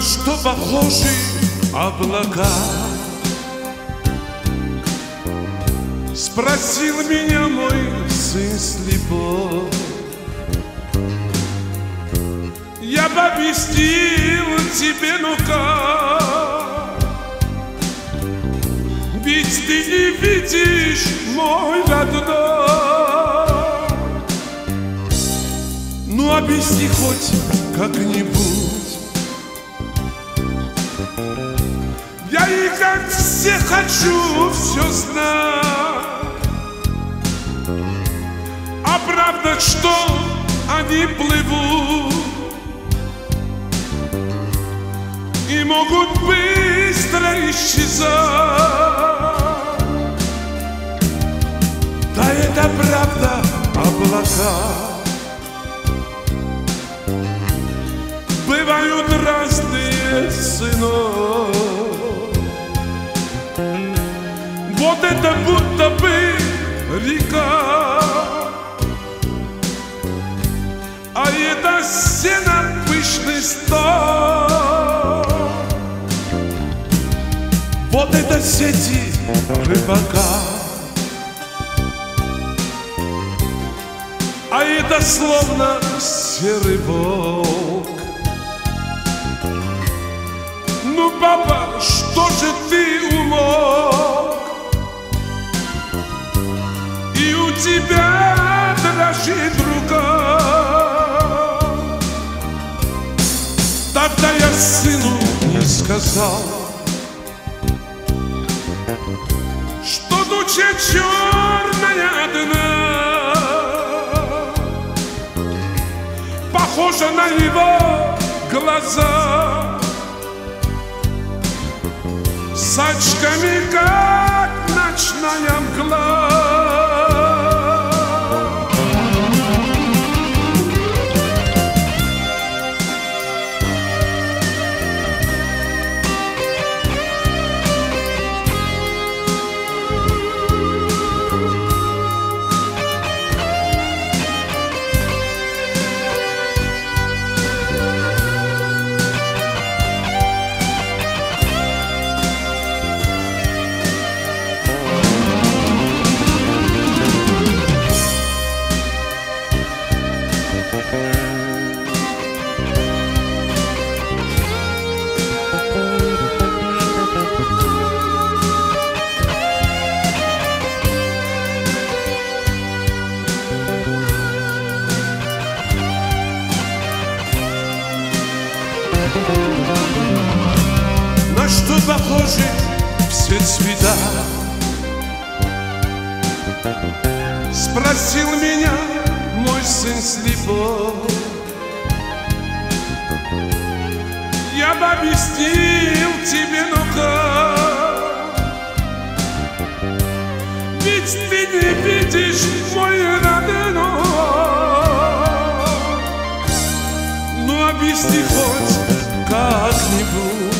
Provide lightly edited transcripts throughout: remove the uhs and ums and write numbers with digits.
что похожи облака? Спросил меня мой сын слепой. Я бы объяснил тебе, ну как, ведь ты не видишь, мой родной. Ну объясни хоть как-нибудь. Я и как все хочу все знать. А правда, что они плывут и могут быстро исчезать. Да это правда, облака бывают разные ценой. Вот это будто бы река, а это сено пышный стол. Вот это сети рыбака, а это словно серый волк. Ну, папа, что же ты умолк? И у тебя дрожит рука. Тогда я сыну не сказал, что туча черная дна похожа на его глаза, с очками, как ночная мгла. На что похожи все цвета? Спросил меня мой сын слепой. Я бы объяснил тебе, ну как, ведь ты не видишь, мой родной. Ну объясни хоть как-нибудь.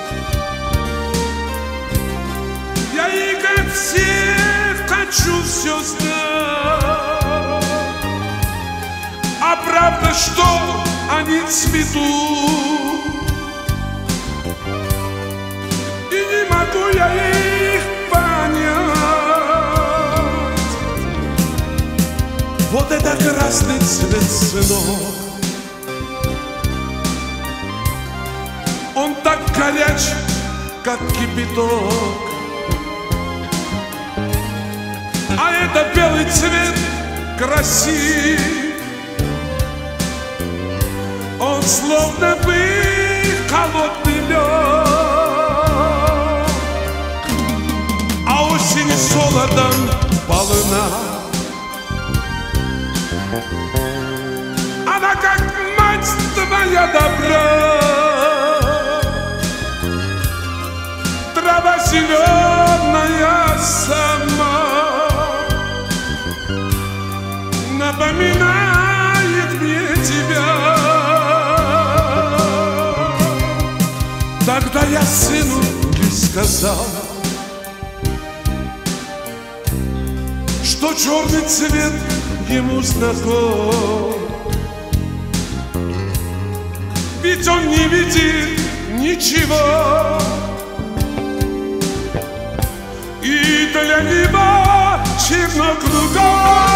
Я и как все хочу все знать. А правда, что они цветут, и не могу я их понять. Вот это красный цвет, сынок, он так горяч, как кипяток. А это белый цвет красив, он словно бы холодный лед. А осень солодом полна, она как мать твоя добра. Трава зеленая сама напоминает мне тебя. Тогда я сыну и сказал, что черный цвет ему знаком, ведь он не видит ничего. И для неба черно кругом.